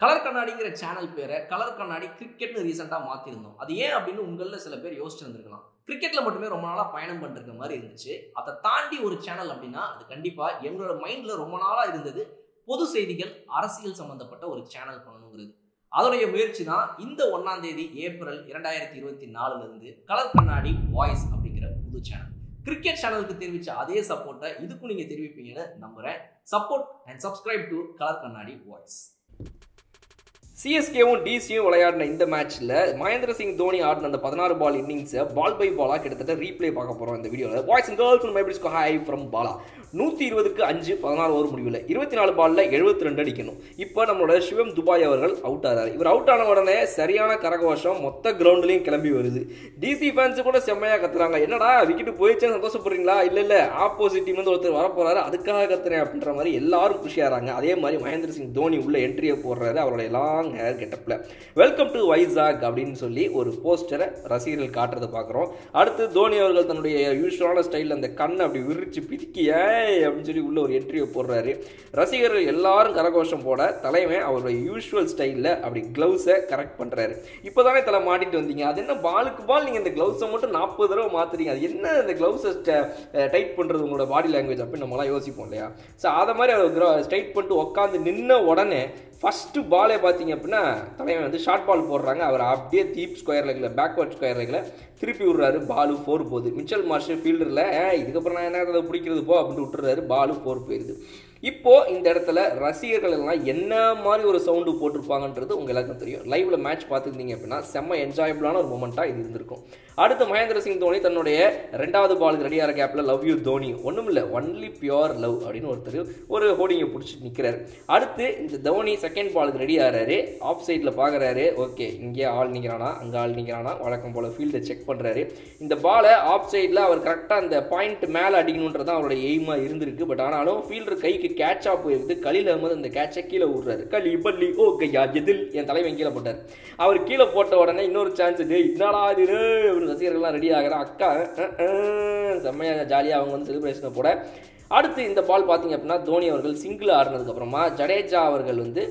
Colour கண்ணாடிங்கிற channel பேரை colour Kannadi கிரிக்கெட்னு ரீசெண்டாக மாற்றிருந்தோம். அது ஏன் அப்படின்னு உங்களில் சில பேர் யோசிச்சிருந்துருக்கலாம். கிரிக்கெட்டில் மட்டுமே ரொம்ப நாளாக பயணம் பண்ணிருக்க மாதிரி இருந்துச்சு. அதை தாண்டி ஒரு சேனல் அப்படின்னா அது கண்டிப்பாக எங்களோட மைண்டில் ரொம்ப நாளாக இருந்தது. பொது செய்திகள், அரசியல் சம்மந்தப்பட்ட ஒரு சேனல் பண்ணணுங்கிறது. அதோடைய முயற்சி தான் இந்த 1ஆம் தேதி ஏப்ரல் 2024 கலர் கண்ணாடி வாய்ஸ் அப்படிங்கிற புது சேனல். கிரிக்கெட் சேனலுக்கு தெரிவித்த அதே சப்போர்ட்டை இதுக்கும் நீங்கள் தெரிவிப்பீங்கன்னு நம்புகிறேன். Support and subscribe to colour Kannadi voice. சிஎஸ்கேவும் டிசியும் விளையாடின இந்த மேட்ச்ல மகேந்திர சிங் தோனி ஆடின அந்த 16 பால் இன்னிங்ஸை பால் பை பாலா கிட்டத்தட்ட ரீப்ளே பார்க்க போறோம் இந்த வீடியோவில். பாய்ஸ் அண்ட் கேர்ள்ஸ் ஃப்ரம் மைபிள்ஸ்கோ ஹை ஃப்ரம் பாலா. 120க்கு 5 16 ஓவர் முடிவில் 24 பால்ல 72 அடிக்கணும். இப்போ நம்மளோட சிவம் துபாய் அவர்கள் அவுட் ஆகிறார். இவர் அவுட் ஆன உடனே சரியான கரகோஷம் மொத்த கிரவுண்ட்லையும் கிளம்பி வருது. டிசி ஃபேன்ஸ் கூட செம்மையா கத்துறாங்க. என்னடா விக்கெட் போயிடுச்சுன்னு சந்தோஷப்படுறீங்களா? இல்ல ஆப்போசிட் டீம் வந்து ஒருத்தர் வரப்போறாரு அதுக்காக கத்துறேன் அப்படின்ற மாதிரி எல்லாரும் குஷியாறாங்க. அதே மாதிரி மகேந்திர சிங் தோனி உள்ள என்ட்ரியை போடுறாரு அவருடைய லாங் ஹேர் கெட்டப்ல. வெல்கம் டு வைசாக் அப்படின்னு சொல்லி ஒரு போஸ்டரை ரசிகர்கள் காட்டுறதை பார்க்குறோம். அடுத்து தோனி அவர்கள் தன்னுடைய யூஸ்வலான ஸ்டைலில் அந்த கண்ணை அப்படி விரிச்சு பிரிக்கி அப்படின்னு சொல்லி உள்ள ஒரு என்ட்ரியை போடுறாரு. ரசிகர்கள் எல்லாரும் கரகோஷம் போட தலைவன் அவருடைய யூஸ்வல் ஸ்டைலில் அப்படி கிளவுஸை கரெக்ட் பண்ணுறாரு. இப்போதானே தலை மாட்டிட்டு வந்தீங்க, அது என்ன பாலுக்கு பால் நீங்கள் இந்த கிளவுஸை மட்டும் 40 தடவை மாற்றுறீங்க, அது என்ன இந்த கிளவுஸை டைட் பண்ணுறது உங்களோட பாடி லாங்குவேஜ் அப்படின்னு நம்மளாம் யோசிப்போம் இல்லையா? ஸோ அதை மாதிரி அவர் ஸ்ட்ரைட் பண்ணிட்டு உட்காந்து நின்ன உடனே ஃபஸ்ட்டு பாலே பார்த்தீங்க அப்படின்னா தலைவன் வந்து ஷார்ட் பால் போடுறாங்க. அவர் அப்படியே டீப் ஸ்கொயர் லெக்கில் பேக்வர்ட் ஸ்கொயர் லெக்கில் திருப்பி விடுறாரு. பாலு 4 போகுது. மிச்சல் மார்ஷ் ஃபீல்டரில் இதுக்கப்புறம் நான் என்ன அதை பிடிக்கிறது போ அப்படின்னு விட்டுறாரு. பாலு 4 போயிடுது. இப்போ இந்த இடத்துல ரசிகர்கள் எல்லாம் என்ன மாதிரி ஒரு சவுண்டு போட்டிருப்பாங்கன்றது உங்க எல்லாருக்கும் தெரியும். லைவ்ல மேட்ச் பார்த்துருந்தீங்க அப்படின்னா செம்ம என்ஜாயபிளான ஒரு மொமெண்டா இது இருந்திருக்கும். அடுத்து மகேந்திர சிங் தோனி தன்னுடைய 2வது பாலுக்கு ரெடியாகிற கேப்ல லவ் யூ தோனி, ஒன்றும் இல்லை ஒன்லி பியோர் லவ் அப்படின்னு ஒருத்தர் ஒரு ஹோர்டிங்கை பிடிச்சிட்டு நிற்கிறாரு. அடுத்து இந்த தோனி 2nd பாலுக்கு ரெடி ஆகிறாரு. ஆஃப் சைடில் பார்க்குறாரு. ஓகே இங்கே ஆள் நிற்கிறானா அங்கே ஆள் நிற்கிறானா வழக்கம் போல ஃபீல்டை செக் பண்ணுறாரு. இந்த பாலை ஆஃப் சைடில் அவர் கரெக்டாக அந்த பாயிண்ட் மேலே அடிக்கணுன்றது அவருடைய எய்மாக இருந்திருக்கு. பட் ஆனாலும் ஃபீல்டர் கைக்கு கேட்சா போயிருக்கு. கலில் அகமது அந்த கேட்சை கீழே விடுறாரு. கலி பல்லி ஓ கையா எதில் என் தலைவன் கீழே போட்டார். அவர் கீழே போட்ட உடனே இன்னொரு சான்ஸ் என்னடா இது ரசிகர்கள்லாம் ரெடி ஆகிற அக்கா செம்மையாக ஜாலியாக அவங்க வந்து செலிப்ரேஷனை போட. அடுத்து இந்த பால் பார்த்தீங்க அப்படின்னா தோனி அவர்கள் சிங்கிள் ஆடினதுக்கு அப்புறமா ஜடேஜா அவர்கள் வந்து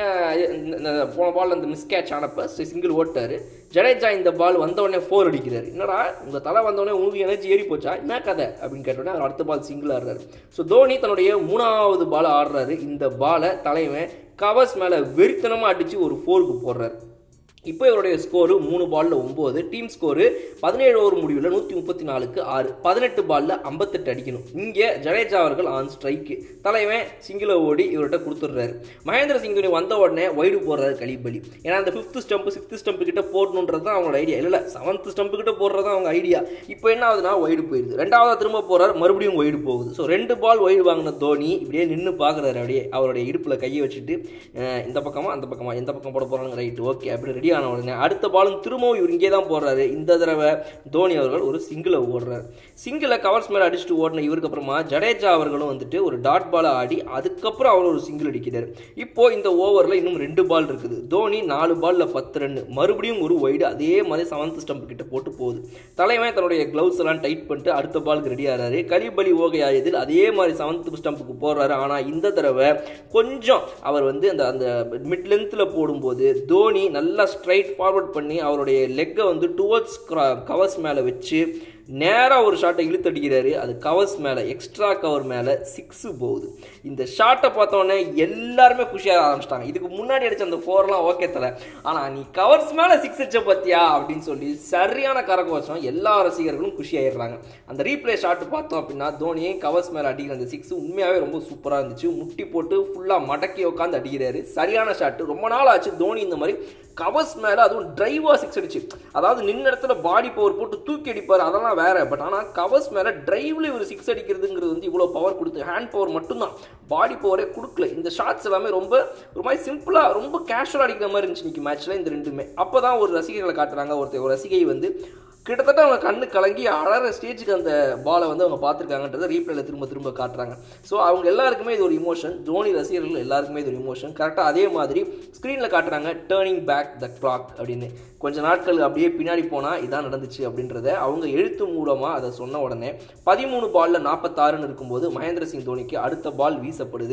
போன பால் அந்த மிஸ் கேட்ச் ஆனப்போ சிங்கிள் ஓட்டாரு. ஜடேஜா இந்த பால் வந்தவொடனே 4 அடிக்கிறாரு. என்னடா உங்கள் தலை வந்தவொடனே உங்களுக்கு எனர்ஜி ஏறி போச்சா என்ன கதை அப்படின்னு கேட்டோடனே அவர் அடுத்த பால் சிங்கிள் ஆடுறாரு. ஸோ தோனி தன்னுடைய 3வது பால் ஆடுறாரு. இந்த பாலை தலைவன் கவர்ஸ் மேலே வெறித்தனமாக அடித்து ஒரு 4க்கு போடுறாரு. இப்போ இவருடைய ஸ்கோரு 3 பால்ல 9. டீம் ஸ்கோரு 17 ஓவர் முடிவில் 134க்கு 6. 18 பால்ல 58 அடிக்கணும். இங்கே ஜடேஜா அவர்கள் ஆன் ஸ்ட்ரைக்கு. தலைவன் சிங்கிளை ஓடி இவர்கிட்ட கொடுத்துட்றாரு. மகேந்திர சிங் தோனி வந்த உடனே வைடு போடுறாரு கலிபலி. ஏன்னா அந்த 5th ஸ்டம்ப் 6th ஸ்டம்ப் கிட்ட போடணுன்றது தான் அவங்களோட ஐடியா. இல்லை 7th ஸ்டம்ப் கிட்ட போடுறது தான் அவங்க ஐடியா. இப்போ என்ன ஆகுதுன்னா வைடு போயிடுது. 2வது திரும்ப போறாரு, மறுபடியும் வைடு போகுது. ஸோ 2 பால் வைடு வாங்கின தோனி இப்படியே நின்று பார்க்குறாரு. அப்படியே அவருடைய இடுப்பில் கையை வச்சுட்டு இந்த பக்கமா அந்த பக்கமா எந்த பக்கம் போட போறாங்க ரைட்டு ஓகே அப்படி ரெடி ஆன உடனே அடுத்த பாலும் திரும்பவும் இவர் இங்கே தான் போடுறாரு. இந்த தடவை தோனி அவர்கள் ஒரு சிங்கிளை ஓடுறாரு. சிங்கிளை கவர்ஸ் மேலே அடிச்சுட்டு ஓடின இவருக்கு அப்புறமா ஜடேஜா அவர்களும் வந்துட்டு ஒரு டாட் பாலை ஆடி அதுக்கப்புறம் அவர் ஒரு சிங்கிள் அடிக்கிறார். இப்போ இந்த ஓவரில் இன்னும் 2 பால் இருக்குது. தோனி 4 பால்ல 10 ரன், மறுபடியும் ஒரு வைடு அதே மாதிரி 7th ஸ்டம்ப் கிட்ட போட்டு போகுது. தலைவன் தன்னுடைய கிளவுஸ் எல்லாம் டைட் பண்ணிட்டு அடுத்த பாலுக்கு ரெடி ஆகிறாரு. கலிபலி ஓகே ஆயதில் அதே மாதிரி 7th ஸ்டம்புக்கு போடுறாரு. ஆனால் இந்த தடவை கொஞ்சம் அவர் வந்து அந்த மிட் லென்த்தில் போடும்போது தோனி நல்லா ஸ்ட்ரைட் ஃபார்வர்ட் பண்ணி அவருடைய லெக்கை வந்து டுவர்ட்ஸ் கவர்ஸ் மேலே வச்சு நேராக ஒரு ஷாட்டை இழுத்தடிக்கிறாரு. அது கவர்ஸ் மேலே எக்ஸ்ட்ரா கவர் மேலே 6 போகுது. இந்த ஷாட்டை பார்த்தோன்னே எல்லாருமே குஷியாக ஆரம்பிச்சிட்டாங்க. இதுக்கு முன்னாடி அடிச்ச அந்த 4லாம் ஓகே தலை, ஆனால் நீ கவர்ஸ் மேலே 6 அடிச்ச பார்த்தியா அப்படின்னு சொல்லி சரியான கரகோஷம் எல்லா ரசிகர்களும் குஷியாயிடுறாங்க. அந்த ரீப்ளே ஷாட் பார்த்தோம் அப்படின்னா தோனியை கவர்ஸ் மேலே அடிக்கிற அந்த 6 உண்மையாகவே ரொம்ப சூப்பராக இருந்துச்சு. முட்டி போட்டு ஃபுல்லாக மடக்கி உட்காந்து அடிக்கிறாரு. சரியான ஷாட்டு. ரொம்ப நாள் ஆச்சு தோனி இந்த மாதிரி கவர்ஸ் மேலே அதுவும் டிரைவாக 6 அடிச்சு. அதாவது நின்ன இடத்துல பாடி பவர் போட்டு தூக்கி அடிப்பார் அதெல்லாம் வேற. பட் ஆனால் கவர்ஸ் மேலே டிரைவ்ல ஒரு 6 அடிக்கிறதுங்கிறது வந்து இவ்வளோ பவர் கொடுத்து ஹேண்ட் பவர் மட்டும்தான், பாடி பவரே கொடுக்கல. இந்த ஷாட்ஸ் எல்லாமே ரொம்ப ஒரு மாதிரி சிம்பிளாக ரொம்ப கேஷுவலாக அடிக்கிற மாதிரி இருந்துச்சு இன்னைக்கு மேட்ச்ல இந்த ரெண்டுமே. அப்போ தான் ஒரு ரசிகர்களை காட்டுறாங்க. ஒரு ரசிகை வந்து கிட்டத்தட்ட அவங்க கண்ணு கலங்கி அழகிற ஸ்டேஜுக்கு அந்த பாலை வந்து அவங்க பார்த்துருக்காங்கன்றதை ரீப்ளேல திரும்ப திரும்ப காட்டுறாங்க. ஸோ அவங்க எல்லாருக்குமே இது ஒரு இமோஷன். தோனி ரசிகர்கள் எல்லாருக்குமே இது ஒரு இமோஷன். கரெக்டாக அதே மாதிரி ஸ்க்ரீனில் காட்டுறாங்க டேர்னிங் பேக் த கிளாக் அப்படின்னு. கொஞ்ச நாட்கள் அப்படியே பின்னாடி போனால் இதான் நடந்துச்சு அப்படின்றத அவங்க எழுத்து மூலமாக அதை சொன்ன உடனே 13 பாலில் 46 இருக்கும்போது மகேந்திர சிங் தோனிக்கு அடுத்த பால் வீசப்படுது.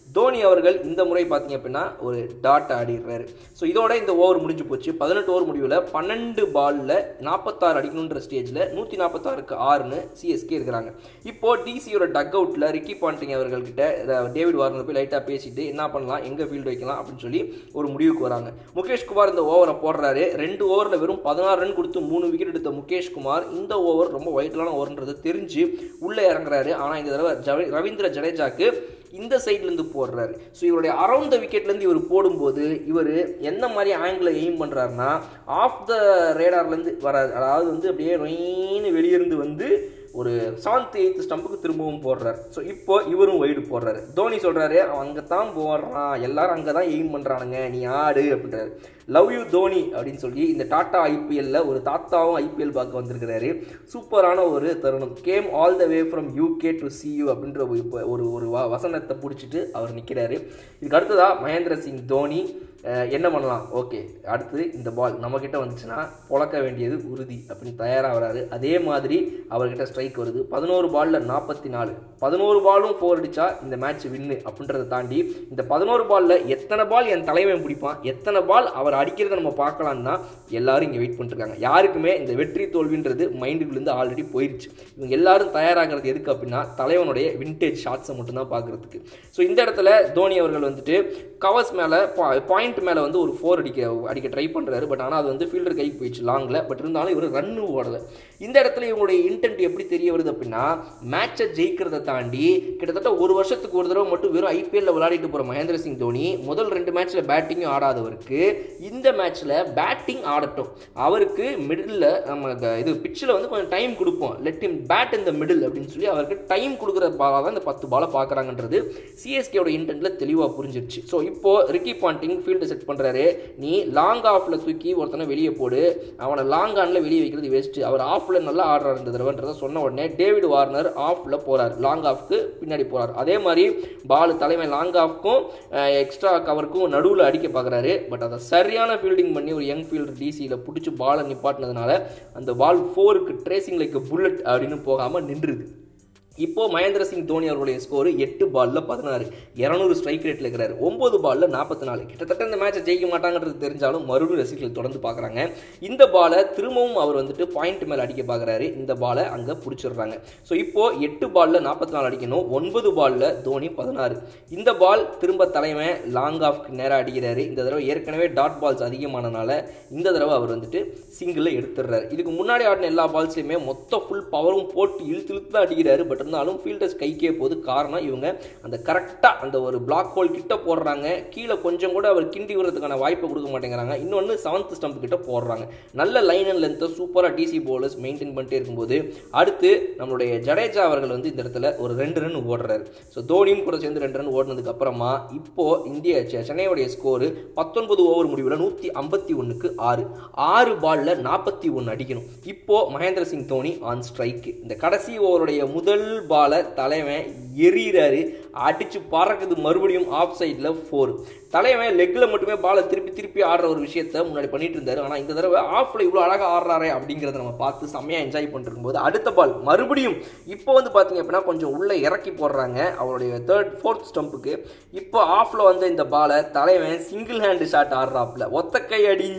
தோனி அவர்கள் இந்த முறை பார்த்தீங்க அப்படின்னா ஒரு டாட் ஆடிடுறாரு. ஸோ இதோட இந்த ஓவர் முடிஞ்சு போச்சு. 18 ஓவர் முடிவில் 12 பாலில் 46 அடிக்கணுன்ற ஸ்டேஜில் 146க்கு 6ன்னு சிஎஸ்கே இருக்கிறாங்க. இப்போ டிசியோட டக் அவுட்டில் ரிக்கி பாண்டிங் அவர்கள்கிட்ட டேவிட் வார்னர் போய் லைட்டாக பேசிட்டு என்ன பண்ணலாம், எங்கே ஃபீல்டு வைக்கலாம் அப்படின்னு சொல்லி ஒரு முடிவுக்கு வராங்க. முகேஷ் குமார் இந்த ஓவரை போடுறாரு. 2 ஓவரில் வெறும் 16 ரன் கொடுத்து 3 விக்கெட் எடுத்த முகேஷ் குமார் இந்த ஓவர் ரொம்ப வைட்டலான ஓவர்ன்றது தெரிஞ்சு உள்ளே இறங்குறாரு. ஆனால் இந்த தடவை ரவீந்திர ஜடேஜாக்கு இந்த சைட்லேருந்து போடுறாரு. ஸோ இவருடைய அரௌண்ட் த விக்கெட்லேருந்து இவர் போடும்போது இவர் எந்த மாதிரி ஆங்கிளில் எய்ம் பண்ணுறாருன்னா ஆஃப் த ரேடார்லேருந்து வராது. அதாவது வந்து அப்படியே நொயின்னு வெளியிருந்து வந்து ஒரு 7th 8th ஸ்டம்புக்கு திரும்பவும் போடுறாரு. ஸோ இப்போ இவரும் வைடு போடுறாரு. தோனி சொல்கிறாரு, அவன் அங்கே தான் போடுறான், எல்லாரும் அங்கே தான் எய்ம் பண்ணுறானுங்க, நீ ஆடு அப்படின்றாரு. லவ் யூ தோனி அப்படின்னு சொல்லி இந்த டாட்டா ஐபிஎல்ல ஒரு தாத்தாவும் ஐபிஎல் பார்க்க வந்திருக்கிறாரு. சூப்பரான ஒரு தருணம். Came all the way from UK to see you அப்படின்ற ஒரு வசனத்தை பிடிச்சிட்டு அவர் நிற்கிறாரு. இதுக்கு அடுத்ததாக மகேந்திர சிங் தோனி என்ன பண்ணலாம், ஓகே அடுத்து இந்த பால் நம்மக்கிட்ட வந்துச்சுன்னா பொழக்க வேண்டியது உறுதி அப்படின்னு தயாராக வராரு. அதே மாதிரி அவர்கிட்ட ஸ்ட்ரைக் வருது. 11 பாலில் 44, 11 பாலும் 4 அடித்தா இந்த மேட்ச் வின்னு அப்படின்றத தாண்டி இந்த 11 பாலில் எத்தனை பால் என் தலைவன் பிடிப்பான், எத்தனை பால் அவர் அடிக்கிறத நம்ம பார்க்கலான்னா எல்லாரும் இங்கே வெயிட் பண்ணிருக்காங்க. யாருக்குமே இந்த வெற்றி தோல்வின்றது மைண்டுக்குள்ளேருந்து ஆல்ரெடி போயிடுச்சு. இவங்க எல்லாரும் தயாராகிறது எதுக்கு அப்படின்னா தலைவனுடைய விண்டேஜ் ஷாட்ஸை மட்டும்தான் பார்க்குறதுக்கு. ஸோ இந்த இடத்துல தோனி அவர்கள் வந்துட்டு கவர்ஸ் மேலே பாயிண்ட் மேலே வந்து ஒரு 4 அடிக்க ட்ரை பண்ணுறாரு. பட் ஆனால் அது வந்து ஃபீல்டர் கைக்கு போயிடுச்சு லாங்கில். பட் இருந்தாலும் இவர் ரன்னு ஓடலை. இந்த இடத்துல இவங்களுடைய இன்டென்ட் எப்படி தெரிய வருது அப்படின்னா மேட்சை ஜெயிக்கிறத தாண்டி கிட்டத்தட்ட ஒரு வருஷத்துக்கு ஒரு தடவை மட்டும் வெறும் ஐபிஎல்ல விளையாடிட்டு போகிற மகேந்திர சிங் தோனி முதல் 2 மேட்ச்சில் பேட்டிங்கும் ஆடாதவருக்கு இந்த மேட்ச்சில் பேட்டிங் ஆடட்டும், அவருக்கு மிடில் நம்ம இது பிச்சில் வந்து கொஞ்சம் டைம் கொடுப்போம், let him bat in the middle அப்படின்னு சொல்லி அவருக்கு டைம் கொடுக்குற பாலாக தான் இந்த 10 பாலை பார்க்குறாங்கன்றது சிஎஸ்கேயோட இன்டென்ட்டில் தெளிவாக புரிஞ்சிருச்சு. ஸோ இப்போ ரிக்கி பாண்டிங் ஃபீல்டு செட் பண்ணுறாரு. நீ லாங் ஆஃபில் தூக்கி ஒருத்தனை வெளியே போடு, அவனை லாங் ஆனில் வெளியே வைக்கிறது வேஸ்ட்டு, அவர் ஆஃபில் நல்லா ஆடுறாரு இந்த தடவைன்றதை சொன்ன உடனே டேவிட் வார்னர் ஆஃபில் போகிறார், லாங் ஆஃப்க்கு பின்னாடி போகிறார். அதே மாதிரி பால் தலைமை லாங் ஆஃப்க்கும் எக்ஸ்ட்ரா கவருக்கும் நடுவில் அடிக்க பார்க்குறாரு. பட் அதை சரியான ஃபீல்டிங் பண்ணி ஒரு யங் ஃபீல்டர் டிசியில் பிடிச்சி பாலை நிப்பாட்டினதுனால அந்த பால் 4க்கு ட்ரேசிங் லைக் புல்லட் அப்படின்னு போகாமல் நின்றுது. இப்போ மகேந்திர சிங் தோனி அவருடைய ஸ்கோர் 8 பாலில் 16, 200 ஸ்ட்ரைக் ரேட்டில் இருக்கிறார். 9 பாலில் 44. கிட்டத்தட்ட இந்த மேட்சை ஜெயிக்க மாட்டாங்கிறது தெரிஞ்சாலும் மறுபடியும் ரசிகர்கள் தொடர்ந்து பார்க்குறாங்க. இந்த பாலை திரும்பவும் அவர் வந்துட்டு பாயிண்ட் மேலே அடிக்க பார்க்குறாரு. இந்த பாலை அங்கே பிடிச்சிடுறாங்க. ஸோ இப்போ 8 பாலில் 44 அடிக்கணும், 9 பாலில் தோனி 16. இந்த பால் திரும்ப தலைமை லாங் ஆஃப்க்கு நேராக அடிக்கிறாரு. இந்த தடவை ஏற்கனவே டாட் பால்ஸ் அதிகமானனால இந்த தடவை அவர் வந்துட்டு சிங்கிளில் எடுத்துடுறாரு. இதுக்கு முன்னாடி ஆடின எல்லா பால்ஸ்லையுமே மொத்த ஃபுல் பவரும் போட்டு இழுத்து தான் அடிக்கிறாரு. பட் இருந்தாலும் ஃபீல்டர்ஸ் கைக்கே போது. காரணம் இவங்க அந்த கரெக்டாக அந்த ஒரு பிளாக் ஹோல் கிட்ட போடுறாங்க, கீழே கொஞ்சம் கூட அவர் கிண்டி விடுறதுக்கான வாய்ப்பை கொடுக்க மாட்டேங்கிறாங்க. இன்னொன்று 7th ஸ்டம்ப் கிட்ட போடுறாங்க. நல்ல லைன் அண்ட் லென்த்தை சூப்பராக டிசி பவுலர்ஸ் மெயின்டைன் பண்ணிட்டே இருக்கும்போது அடுத்து நம்மளுடைய ஜடேஜா அவர்கள் வந்து இந்த இடத்துல ஒரு 2 ரன் ஓடுறாரு. ஸோ தோனியும் கூட சேர்ந்து 2 ரன் ஓடினதுக்கு அப்புறமா இப்போ சென்னையுடைய ஸ்கோரு 19 ஓவர் முடிவில் 151க்கு 6, 6 பாலில் 41 அடிக்கணும். இப்போ மகேந்திர சிங் தோனி ஆன் ஸ்ட்ரைக். இந்த கடைசி ஓவருடைய முதல் பாலை தலைவன் எறிகிறாரு, அடிச்சு பறக்குது, மறுபடியும் ஆஃப் சைடில் 4. தலைவன் லெக்கில் மட்டுமே பாலை திருப்பி ஆடுற ஒரு விஷயத்த முன்னாடி பண்ணிட்டு இருந்தாரு. ஆனால் இந்த தடவை ஆஃப்ல இவ்வளோ அழகாக ஆடுறாரே அப்படிங்கிறத நம்ம பார்த்து செம்மையாக என்ஜாய் பண்ணிட்டு இருக்கும்போது அடுத்த பால் மறுபடியும் இப்போ வந்து பார்த்தீங்க அப்படின்னா கொஞ்சம் உள்ளே இறக்கி போடுறாங்க அவருடைய 3rd 4th ஸ்டம்புக்கு. இப்போ ஆஃப்ல வந்து இந்த பாலை தலைவன் சிங்கிள் ஹேண்டு ஷாட் ஆடுறாப்புல, ஒத்த கை அடி,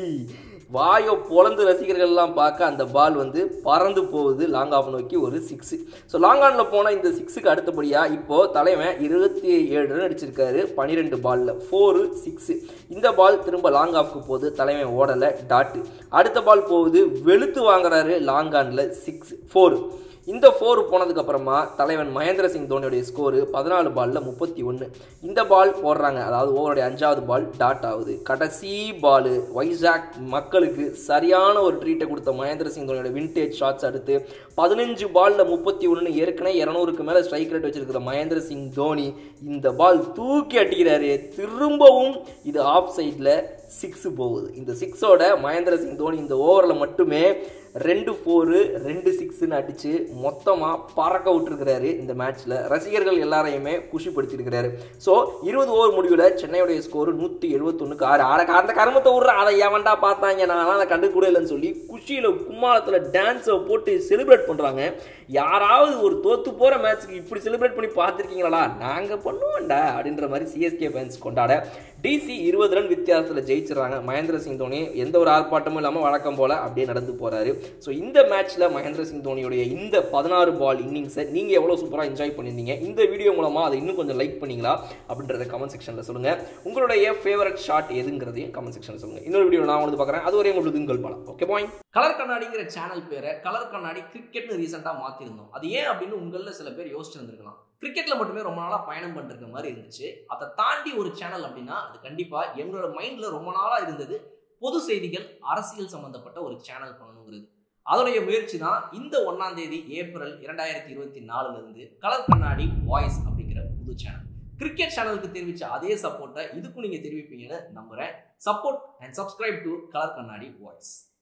வாயோ பொழந்து ரசிகர்கள்லாம் பார்க்க அந்த பால் வந்து பறந்து போகுது லாங் ஆஃப் நோக்கி ஒரு 6. ஸோ லாங் ஆனில் போனால் இந்த 6க்கு அடுத்தபடியாக இப்போது தலைவன் 27 ரன் அடிச்சிருக்காரு 12 பாலில், 4, 6. இந்த பால் திரும்ப லாங் ஆஃப்க்கு போகுது, தலைவன் ஓடலை, டாட்டு. அடுத்த பால் போகுது, வெளுத்து வாங்குறாரு லாங் ஆனில் 6, 4. இந்த 4 போனதுக்கு அப்புறமா தலைவன் மகேந்திர சிங் தோனியுடைய ஸ்கோரு 14 பாலில் 31. இந்த பால் போடுறாங்க, அதாவது ஓவருடைய 5வது பால் டாட் ஆகுது. கடைசி பால் வைசாக் மக்களுக்கு சரியான ஒரு ட்ரீட்டை கொடுத்த மகேந்திர சிங் தோனியோட விண்டேஜ் ஷாட்ஸ் அடுத்து 15 பாலில் 31 ஏற்கனவே 200க்கு மேலே ஸ்ட்ரைக் ரேட் வச்சிருக்கிற மகேந்திர சிங் தோனி இந்த பால் தூக்கி அடிக்கிறாரு. திரும்பவும் இது ஆஃப் சைடில் 6 போகுது. இந்த 6ஓட மகேந்திர சிங் தோனி இந்த ஓவரில் மட்டுமே 2 4 2 6ன்னு அடிச்சு மொத்தமாக பறக்க விட்டுருக்கிறாரு இந்த மேட்ச்சில். ரசிகர்கள் எல்லாரையுமே குஷிப்படுத்திருக்கிறாரு. ஸோ 20 ஓவர் முடிவில் சென்னையுடைய ஸ்கோர் 171க்கு 6. அந்த கருமத்தை விட்ற அதை ஏவண்டா பார்த்தாங்க, நான் அதை கண்டு கூட இல்லைன்னு சொல்லி குஷியில் கும்மாளத்தில் டான்ஸை போட்டு செலிப்ரேட் பண்ணுறாங்க. யாராவது ஒரு தோத்து போகிற மேட்ச்சுக்கு இப்படி செலிப்ரேட் பண்ணி பார்த்துருக்கீங்களா? நாங்கள் பண்ணுவோம்டா அப்படின்ற மாதிரி சிஎஸ்கே ஃபேன்ஸ் கொண்டாட டிசி 20 ரன் வித்தியாசத்தில் ஜெயிச்சிடறாங்க. மகேந்திர சிங் தோனி எந்த ஒரு ஆர்ப்பாட்டமும் இல்லாமல் வழக்கம் போல் அப்படியே நடந்து போகிறாரு. ஸோ இந்த மேட்ச்சில் மகேந்திர சிங் தோனியுடைய இந்த 16 பால் இன்னிங்ஸை நீங்கள் எவ்வளோ சூப்பராக என்ஜாய் பண்ணியிருந்தீங்க, இந்த வீடியோ மூலமாக அதை இன்னும் கொஞ்சம் லைக் பண்ணிங்களா அப்படின்றத கமெண்ட் செக்ஷனில் சொல்லுங்கள். உங்களுடைய ஃபேவரட் ஷாட் எதுங்கிறதையும் கமெண்ட் செக்ஷனில் சொல்லுங்கள். இன்னொரு வீடியோ நான் வந்து பார்க்குறேன். அதுவரை உங்களுக்கு உங்கள் பாலா. Okay bye. கலர் கண்ணாடிங்கிற சேனல் பேரை கலர் கண்ணாடி கிரிக்கெட்னு ரீசெண்டாக மாற்றிருந்தோம். அது ஏன் அப்படின்னு உங்களில் சில பேர் யோசிச்சிருந்துருக்கலாம். கிரிக்கெட்டில் மட்டுமே ரொம்ப நாளாக பயணம் பண்ணுற மாதிரி இருந்துச்சு. அதை தாண்டி ஒரு சேனல் அப்படின்னா அது கண்டிப்பாக எங்களோட மைண்டில் ரொம்ப நாளாக இருந்தது பொது செய்திகள், அரசியல் சம்மந்தப்பட்ட ஒரு சேனல் பண்ணணுங்கிறது. அதோடைய முயற்சி தான் இந்த 1ஆம் தேதி ஏப்ரல் 2024 கலர் கண்ணாடி வாய்ஸ் அப்படிங்கிற புது சேனல். கிரிக்கெட் சேனலுக்கு தெரிவித்த அதே சப்போர்ட்டை இதுக்கும் நீங்கள் தெரிவிப்பீங்கன்னு நம்புகிறேன். Support and subscribe to colour Kannadi voice.